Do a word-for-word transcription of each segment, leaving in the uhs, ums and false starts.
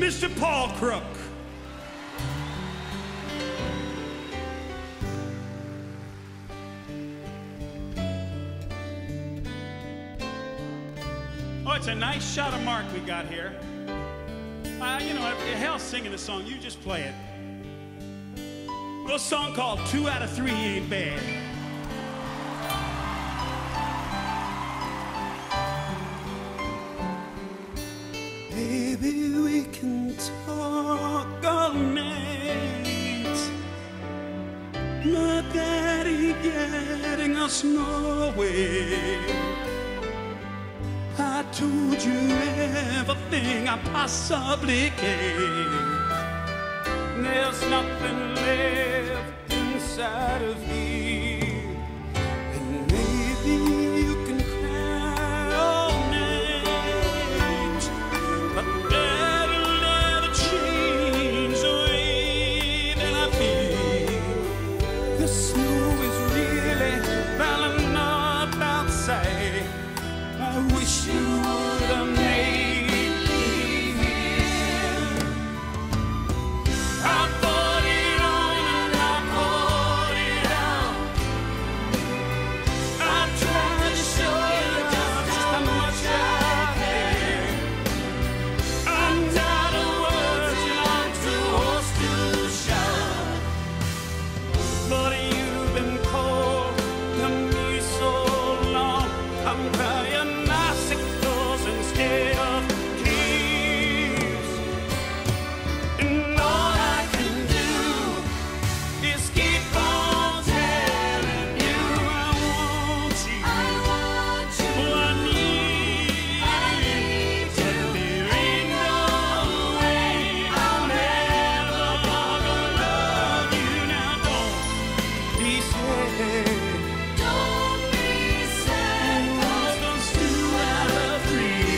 Mister Paul Crook. Oh, it's a nice shot of Mark we got here. Uh, you know, hell singing the song, you just play it. A little song called Two Out of Three Ain't Bad. Baby, we can talk all night. My daddy getting us nowhere. I told you everything I possibly can. There's nothing left inside of me, and maybe you can cry all night, but that'll never change the way that I feel. The snow is really piling up outside. I wish you would have made me feel. I put it on and I put it out. I tried to show you just how much I care. I'm tired of words and I'm too hoarse to shout. But you've been cold to me so long, I'm crying instead of tears. And all I can do is keep on telling you I want you. I want you. Oh, I need, I need you. But there ain't no way I'm ever gonna love you. Now don't be sad. Don't be sad. 'Cause those two out of three.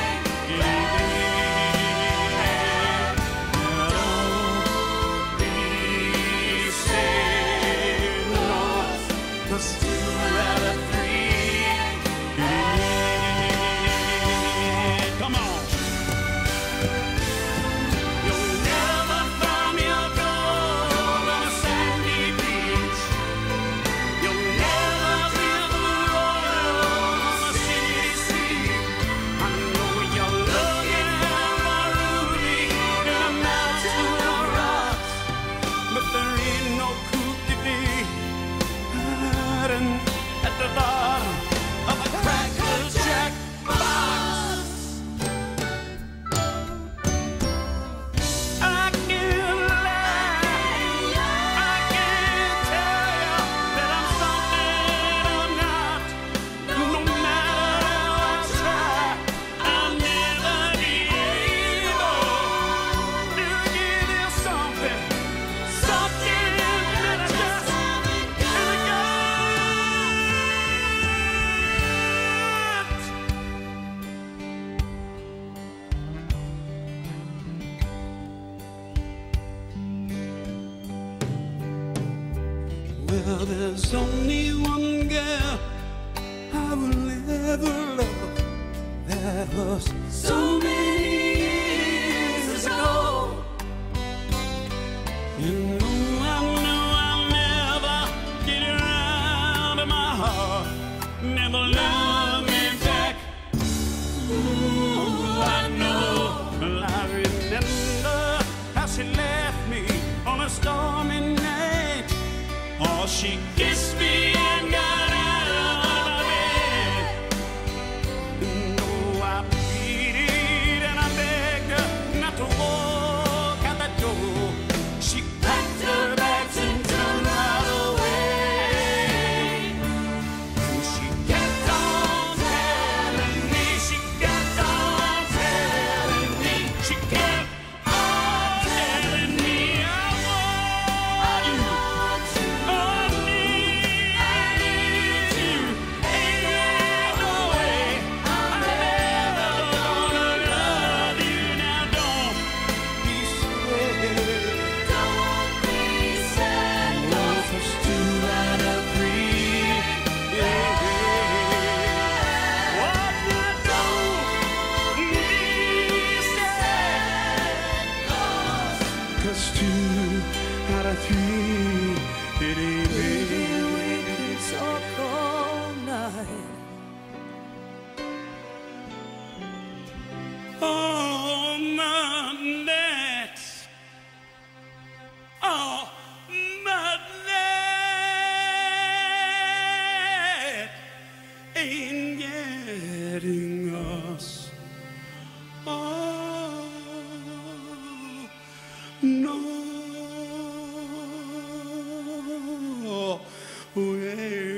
Cause two out of three, yeah. Come on. You'll never find me a gold on a sandy beach. You'll never feel the royal on a city street. I know you're looking at my ruby in a mountain of rocks, but there ain't no coupe de vie at the bottom of a Cracker Jack box. I can't lie, I can't tell you that I'm something I'm not. No matter how I try, I'll never be able to give you something, something that I just haven't got. Well, there's only one girl I will ever love. That was so many years ago. You know, I know I'll never get around to my heart. Never love me back. Ooh, I know. Well, I remember how she left me on a stormy night. Oh, she kissed me and got out of my bed. No, I pleaded and I begged her not to walk out that door. She packed her bags and turned right away. And she kept on telling me, she kept on telling me, she kept on telling me I want you. I need Well,